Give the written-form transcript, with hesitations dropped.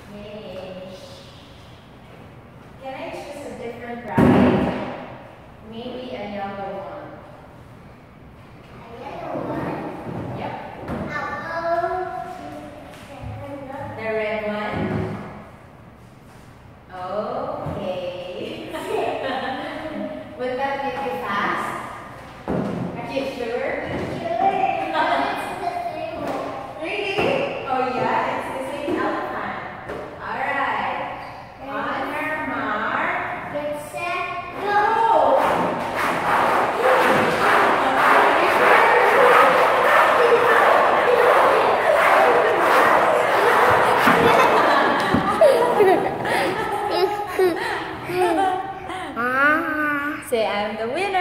Yay. Can I choose a different ride? Maybe a yellow one. A yellow one? Yep. I'll go to The red one? Okay. Would that make you fast? Are you sure? Really? Oh yeah, it's the same elephant. Alright. On your mark. Get set, go! Say I'm the winner.